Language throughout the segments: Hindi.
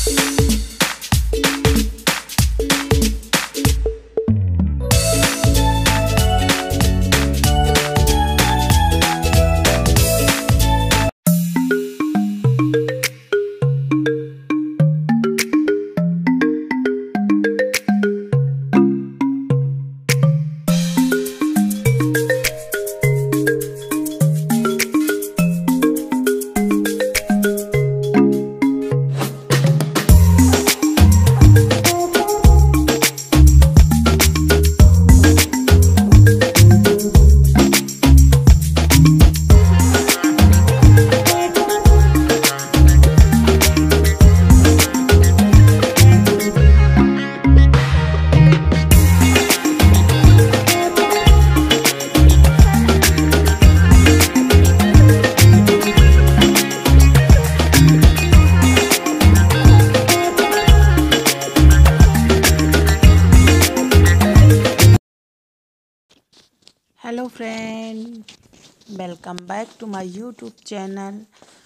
Hello friend, welcome back to my YouTube channel.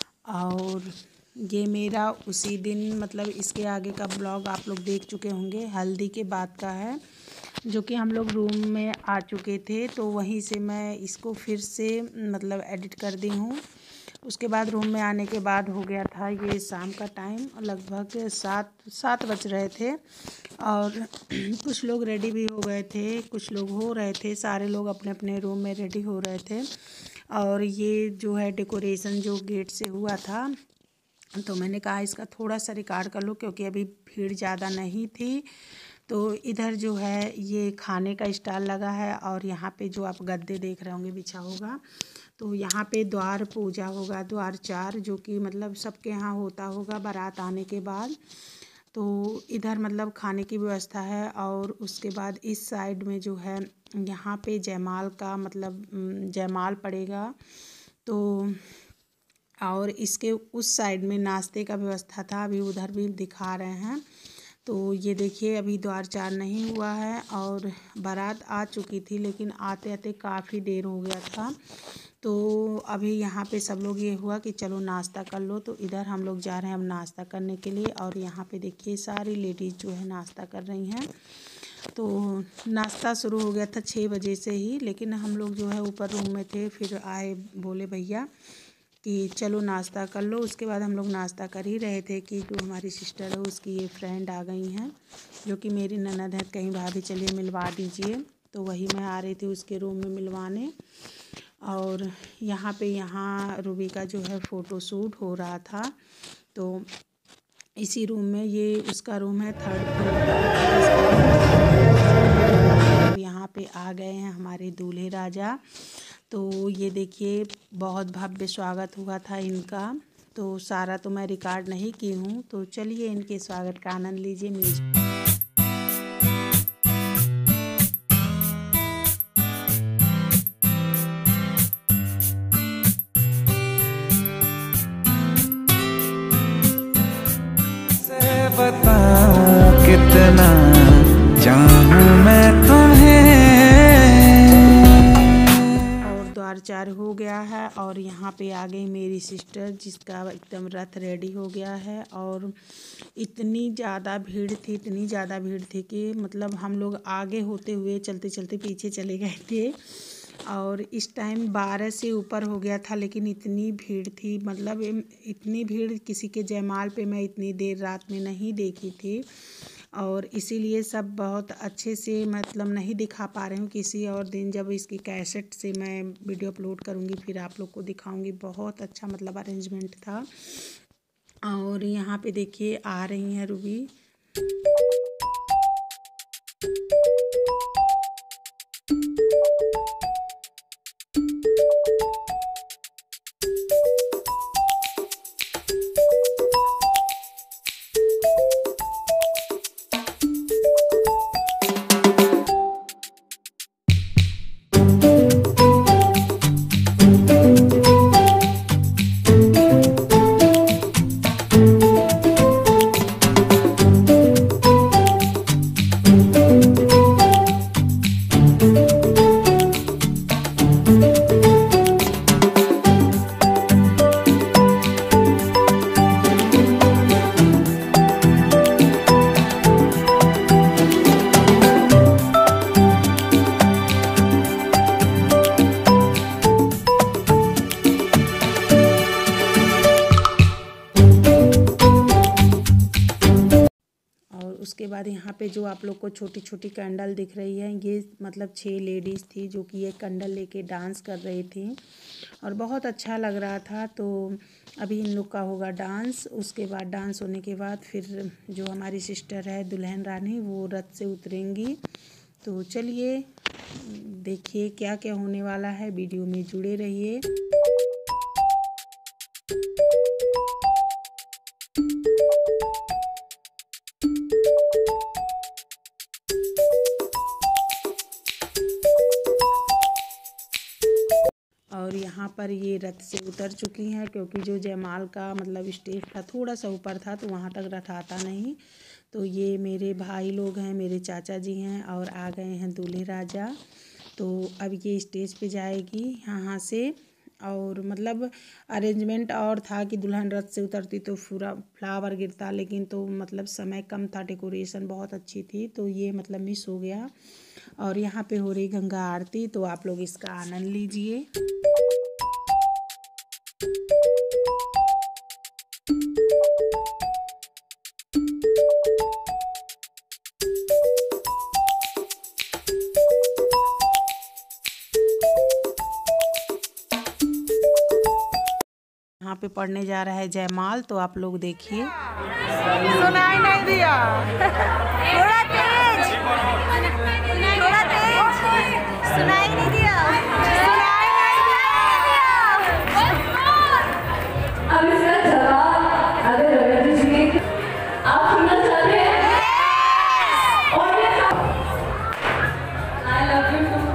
और ये मेरा उसी दिन मतलब इसके आगे का ब्लॉग आप लोग देख चुके होंगे। हल्दी के बाद का है, जो कि हम लोग रूम में आ चुके थे, तो वहीं से मैं इसको फिर से मतलब एडिट कर दी हूँ। उसके बाद रूम में आने के बाद हो गया था ये शाम का टाइम, लगभग 7 बज रहे थे। और कुछ लोग रेडी भी हो गए थे, कुछ लोग हो रहे थे, सारे लोग अपने अपने रूम में रेडी हो रहे थे। और ये जो है डेकोरेशन जो गेट से हुआ था, तो मैंने कहा इसका थोड़ा सा रिकॉर्ड कर लो, क्योंकि अभी भीड़ ज़्यादा नहीं थी। तो इधर जो है ये खाने का स्टॉल लगा है, और यहाँ पे जो आप गद्दे देख रहे होंगे बिछा होगा, तो यहाँ पे द्वार पूजा होगा, द्वार 4, जो कि मतलब सबके यहाँ होता होगा बारात आने के बाद। तो इधर मतलब खाने की व्यवस्था है। और उसके बाद इस साइड में जो है यहाँ पे जयमाल का मतलब जयमाल पड़ेगा। तो और इसके उस साइड में नाश्ते का व्यवस्था था, अभी उधर भी दिखा रहे हैं। तो ये देखिए अभी द्वार 4 नहीं हुआ है, और बारात आ चुकी थी, लेकिन आते आते काफ़ी देर हो गया था। तो अभी यहाँ पे सब लोग ये हुआ कि चलो नाश्ता कर लो, तो इधर हम लोग जा रहे हैं अब नाश्ता करने के लिए। और यहाँ पे देखिए सारी लेडीज़ जो है नाश्ता कर रही हैं। तो नाश्ता शुरू हो गया था 6 बजे से ही, लेकिन हम लोग जो है ऊपर रूम में थे, फिर आए बोले भैया कि चलो नाश्ता कर लो। उसके बाद हम लोग नाश्ता कर ही रहे थे कि जो हमारी सिस्टर है उसकी ये फ्रेंड आ गई हैं, जो कि मेरी ननद है। कहीं भाभी चलिए मिलवा दीजिए, तो वही मैं आ रही थी उसके रूम में मिलवाने। और यहाँ रूबी का जो है फ़ोटो शूट हो रहा था। तो इसी रूम में, ये उसका रूम है 3rd फ्लोर। और यहाँ पे आ गए हैं हमारे दूल्हे राजा। तो ये देखिए बहुत भव्य स्वागत हुआ था इनका। तो सारा तो मैं रिकॉर्ड नहीं की हूँ, तो चलिए इनके स्वागत का आनंद लीजिए म्यूजिक। बताऊं कितना चाहूं मैं तुम्हें। और द्वार 4 हो गया है, और यहाँ पे आ गई मेरी सिस्टर, जिसका एकदम रथ रेडी हो गया है। और इतनी ज़्यादा भीड़ थी कि मतलब हम लोग आगे होते हुए चलते चलते पीछे चले गए थे। और इस टाइम 12 से ऊपर हो गया था, लेकिन इतनी भीड़ थी, मतलब इतनी भीड़ किसी के जयमाल पे मैं इतनी देर रात में नहीं देखी थी। और इसीलिए सब बहुत अच्छे से मतलब नहीं दिखा पा रही हूँ। किसी और दिन जब इसकी कैसेट से मैं वीडियो अपलोड करूँगी, फिर आप लोग को दिखाऊँगी। बहुत अच्छा मतलब अरेंजमेंट था। और यहाँ पे देखिए आ रही हैं रूबी। उसके बाद यहाँ पे जो आप लोग को छोटी छोटी कैंडल दिख रही है, ये मतलब 6 लेडीज़ थी जो कि ये कैंडल लेके डांस कर रही थी और बहुत अच्छा लग रहा था। तो अभी इन लोग का होगा डांस। उसके बाद डांस होने के बाद फिर जो हमारी सिस्टर है दुल्हन रानी, वो रथ से उतरेंगी। तो चलिए देखिए क्या क्या होने वाला है, वीडियो में जुड़े रहिए। और यहाँ पर ये रथ से उतर चुकी हैं, क्योंकि जो जयमाल का मतलब स्टेज था थोड़ा सा ऊपर था, तो वहाँ तक रथ आता नहीं। तो ये मेरे भाई लोग हैं, मेरे चाचा जी हैं और आ गए हैं दूल्हे राजा। तो अब ये स्टेज पे जाएगी यहाँ से। और मतलब अरेंजमेंट और था कि दुल्हन रथ से उतरती तो पूरा फ्लावर गिरता, लेकिन तो मतलब समय कम था, डेकोरेशन बहुत अच्छी थी, तो ये मतलब मिस हो गया। और यहाँ पे हो रही गंगा आरती, तो आप लोग इसका आनंद लीजिए। यहाँ पे पढ़ने जा रहा है जयमाल, तो आप लोग देखिए। सुनाई नहीं दिया, थोड़ा तेज, थोड़ा तेज, सुनाई नहीं दिया, सुनाई नहीं दिया। अब इसका जवाब अगर रवि जी आप सुनना चाहते हैं और I love you too।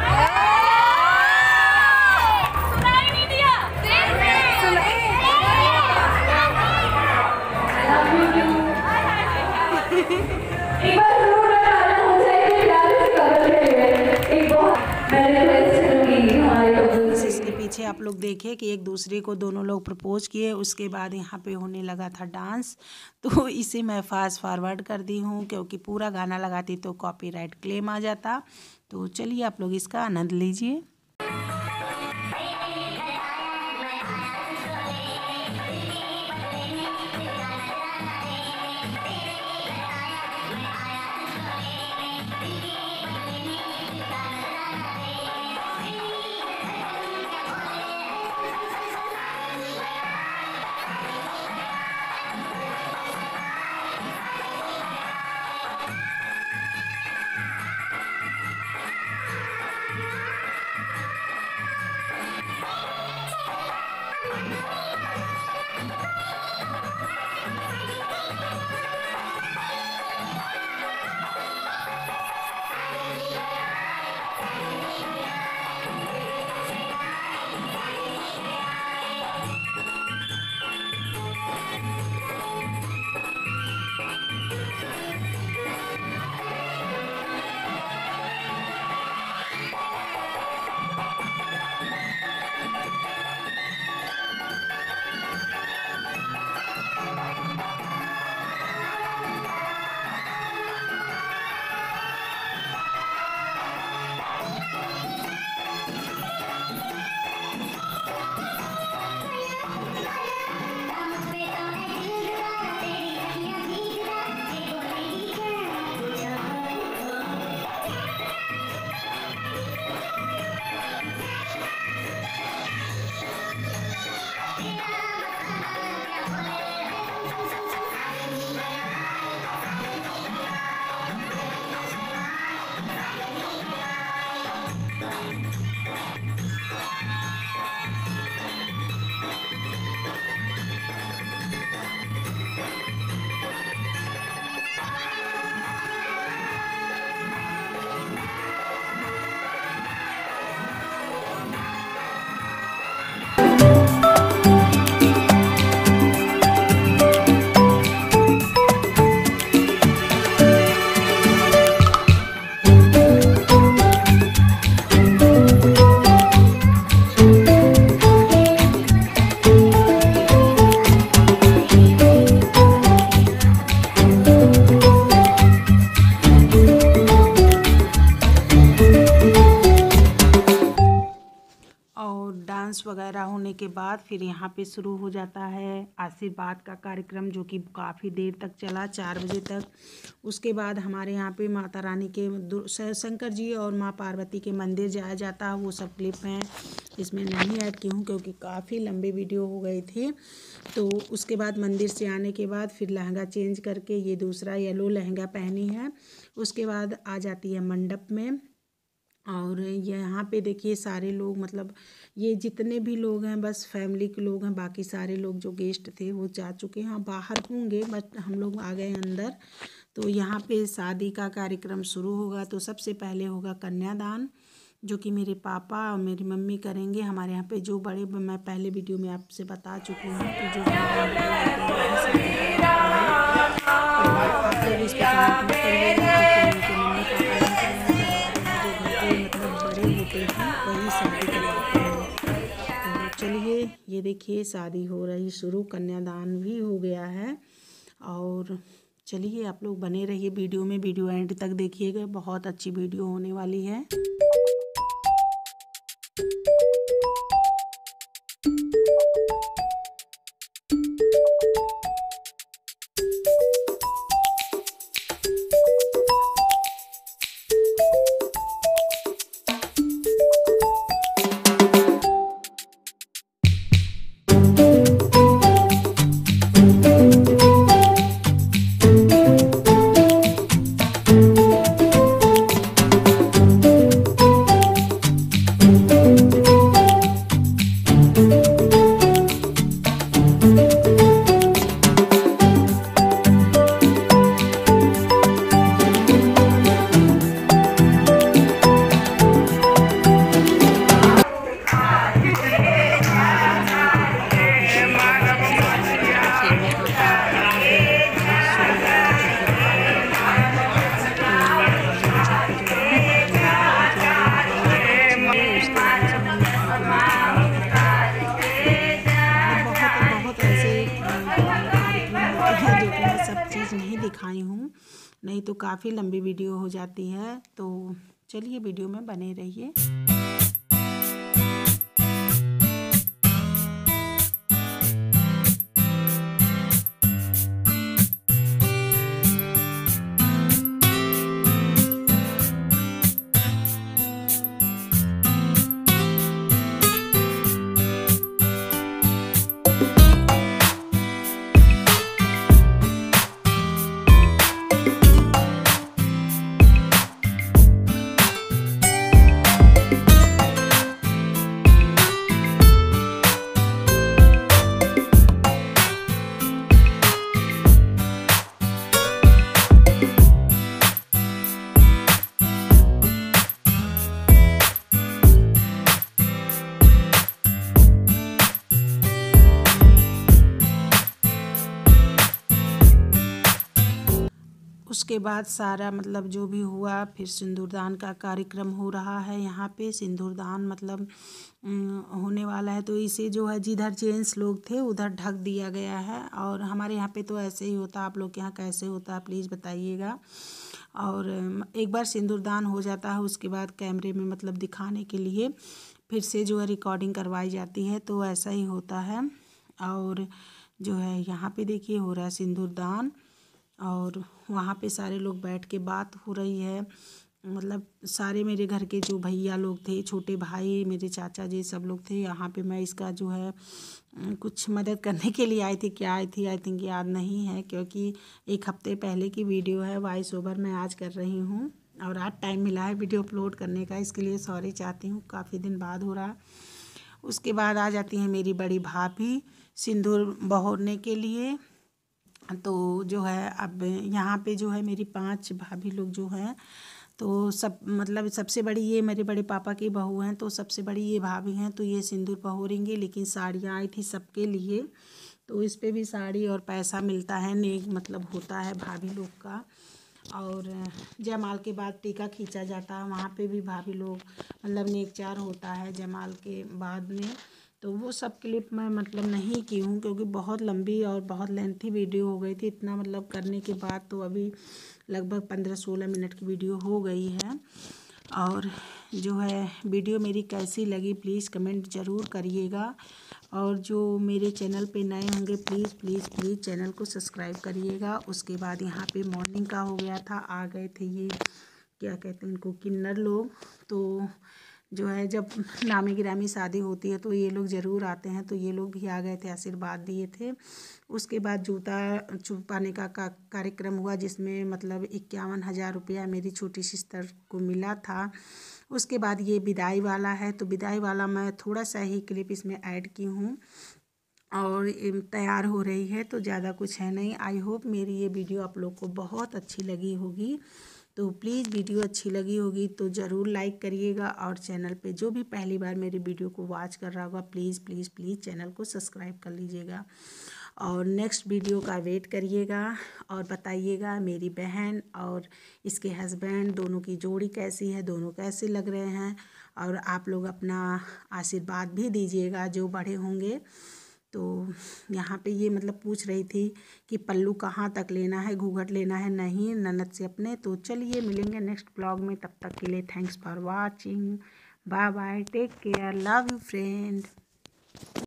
सुनाई नहीं दिया, एक बार जरूर राजा हो जाएगी, प्यारे से कवर करिए। एक बहुत मैं रिक्वेस्ट करूंगी हमारे लोगों इसके पीछे आप लोग देखिए कि एक दूसरे को दोनों लोग प्रपोज किए। उसके बाद यहाँ पे होने लगा था डांस। तो इसे मैं फास्ट फॉरवर्ड कर दी हूँ, क्योंकि पूरा गाना लगाती तो कॉपीराइट क्लेम आ जाता। तो चलिए आप लोग इसका आनंद लीजिए। डांस वगैरह होने के बाद फिर यहाँ पे शुरू हो जाता है आशीर्वाद का कार्यक्रम, जो कि काफ़ी देर तक चला, 4 बजे तक। उसके बाद हमारे यहाँ पे माता रानी के शंकर जी और माँ पार्वती के मंदिर जाया जाता है। वो सब क्लिप हैं, इसमें नहीं ऐड की हूँ क्योंकि काफ़ी लंबी वीडियो हो गई थी। तो उसके बाद मंदिर से आने के बाद फिर लहंगा चेंज करके ये दूसरा येलो लहंगा पहनी है। उसके बाद आ जाती है मंडप में। और यहाँ पे देखिए सारे लोग, मतलब ये जितने भी लोग हैं बस फैमिली के लोग हैं, बाकी सारे लोग जो गेस्ट थे वो जा चुके हैं, बाहर होंगे, बट हम लोग आ गए अंदर। तो यहाँ पे शादी का कार्यक्रम शुरू होगा। तो सबसे पहले होगा कन्यादान, जो कि मेरे पापा और मेरी मम्मी करेंगे। हमारे यहाँ पे जो बड़े, मैं पहले वीडियो में आपसे बता चुकी हूँ कि जो बड़े होते हैं शादी करवाते हैं। तो आप लोग इस पर कमेंट मत करिएगा क्योंकि उनके मम्मी पापा नहीं करवाते, हमारे यहाँ जो घर के मतलब बड़े होते हैं वही शादी करवाते हैं। तो चलिए ये देखिए शादी हो रही शुरू, कन्यादान भी हो गया है। और चलिए आप लोग बने रहिए वीडियो में, वीडियो एंड तक देखिएगा, बहुत अच्छी वीडियो होने वाली है। नहीं दिखाई हूँ, नहीं तो काफ़ी लंबी वीडियो हो जाती है। तो चलिए वीडियो में बने रहिए। उसके बाद सारा मतलब जो भी हुआ, फिर सिंदूरदान का कार्यक्रम हो रहा है। यहाँ पे सिंदूरदान मतलब होने वाला है। तो इसे जो है जिधर जेंट्स लोग थे उधर ढक दिया गया है। और हमारे यहाँ पे तो ऐसे ही होता, आप लोग के यहाँ कैसे होता है प्लीज़ बताइएगा। और एक बार सिंदूरदान हो जाता है उसके बाद कैमरे में मतलब दिखाने के लिए फिर से जो है रिकॉर्डिंग करवाई जाती है, तो ऐसा ही होता है। और जो है यहाँ पे देखिए हो रहा है सिंदूरदान, और वहाँ पे सारे लोग बैठ के बात हो रही है। मतलब सारे मेरे घर के जो भैया लोग थे, छोटे भाई, मेरे चाचा जी सब लोग थे यहाँ पे। मैं इसका जो है कुछ मदद करने के लिए आई थी, क्या आई थी आई थिंक याद नहीं है, क्योंकि 1 हफ्ते पहले की वीडियो है। वॉइस ओवर मैं आज कर रही हूँ और आज टाइम मिला है वीडियो अपलोड करने का, इसके लिए सॉरी चाहती हूँ, काफ़ी दिन बाद हो रहा। उसके बाद आ जाती हैं मेरी बड़ी भाभी सिंदूर बहोरने के लिए। तो जो है अब यहाँ पे जो है मेरी 5 भाभी लोग जो हैं, तो सब मतलब सबसे बड़ी ये मेरे बड़े पापा की बहू हैं, तो सबसे बड़ी ये भाभी हैं। तो ये सिंदूर बहोरेंगी, लेकिन साड़ियाँ आई थी सबके लिए, तो इस पे भी साड़ी और पैसा मिलता है, नेक मतलब होता है भाभी लोग का। और जयमाल के बाद टीका खींचा जाता है, वहाँ पे भी भाभी लोग मतलब नेकचार होता है जयमाल के बाद में। तो वो सब क्लिप मैं मतलब नहीं की हूँ क्योंकि बहुत लंबी और बहुत लेंथी वीडियो हो गई थी। इतना मतलब करने के बाद तो अभी लगभग 15-16 मिनट की वीडियो हो गई है। और जो है वीडियो मेरी कैसी लगी प्लीज़ कमेंट ज़रूर करिएगा। और जो मेरे चैनल पे नए होंगे प्लीज़ प्लीज़ प्लीज़ चैनल को सब्सक्राइब करिएगा। उसके बाद यहाँ पे मॉर्निंग का हो गया था, आ गए थे ये क्या कहते हैं इनको किन्नर लोग। तो जो है जब नामी गिरामी शादी होती है तो ये लोग ज़रूर आते हैं, तो ये लोग भी आ गए थे, आशीर्वाद दिए थे। उसके बाद जूता छुपाने का कार्यक्रम हुआ जिसमें मतलब 51,000 रुपया मेरी छोटी सिस्टर को मिला था। उसके बाद ये विदाई वाला है, तो विदाई वाला मैं थोड़ा सा ही क्लिप इसमें ऐड की हूँ और तैयार हो रही है, तो ज़्यादा कुछ है नहीं। आई होप मेरी ये वीडियो आप लोग को बहुत अच्छी लगी होगी। तो प्लीज़ वीडियो अच्छी लगी होगी तो ज़रूर लाइक करिएगा, और चैनल पे जो भी पहली बार मेरी वीडियो को वॉच कर रहा होगा प्लीज़ प्लीज़ प्लीज़ चैनल को सब्सक्राइब कर लीजिएगा और नेक्स्ट वीडियो का वेट करिएगा। और बताइएगा मेरी बहन और इसके हस्बैंड दोनों की जोड़ी कैसी है, दोनों कैसे लग रहे हैं। और आप लोग अपना आशीर्वाद भी दीजिएगा जो बड़े होंगे। तो यहाँ पे ये मतलब पूछ रही थी कि पल्लू कहाँ तक लेना है, घूंघट लेना है, नहीं ननद से अपने। तो चलिए मिलेंगे नेक्स्ट ब्लॉग में, तब तक के लिए thanks for watching, bye bye, take care, love you friend.